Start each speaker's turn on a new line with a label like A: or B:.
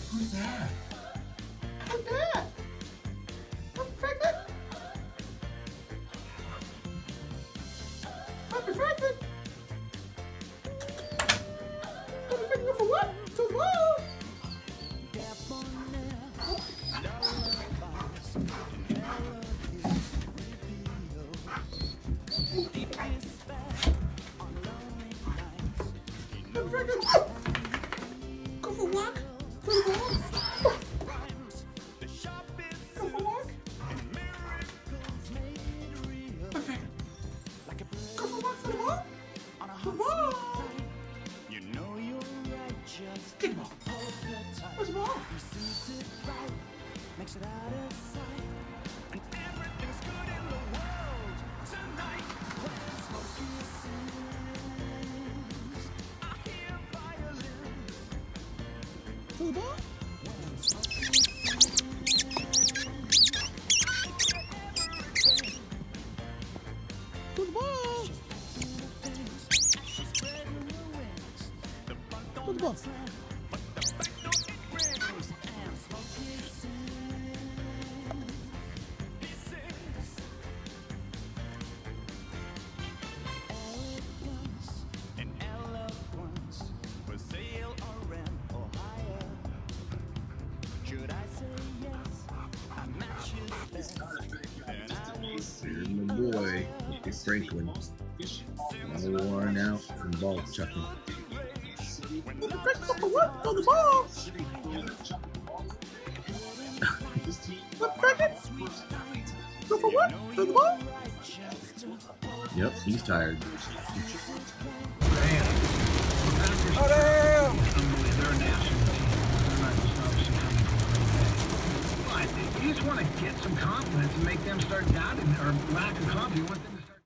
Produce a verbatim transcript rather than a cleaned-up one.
A: Who's that?
B: Who's that? I'm pregnant. I'm pregnant. I'm pregnant for what? Tomorrow. I'm pregnant. Go for a walk. Go for a walk. Go for a walk. I'm pregnant. Go for a walk for the ball. For the ball. Get the ball. Where's the ball? Makes it out of sight, and everything's good in the world tonight. When smoky sings, I hear violins. To the ball. To the ball. To the ball.
C: Here's my boy, Mister Franklin. Another one out from ball chucking.
B: Go for what? Go the ball. What pregnant? Go for what? Go the ball.
C: Yep, he's tired.
B: Oh, damn.
A: They're a national team. They're not just obviously coming from the U K. But you just want to get some confidence and make them start doubting or lack of confidence. You want them to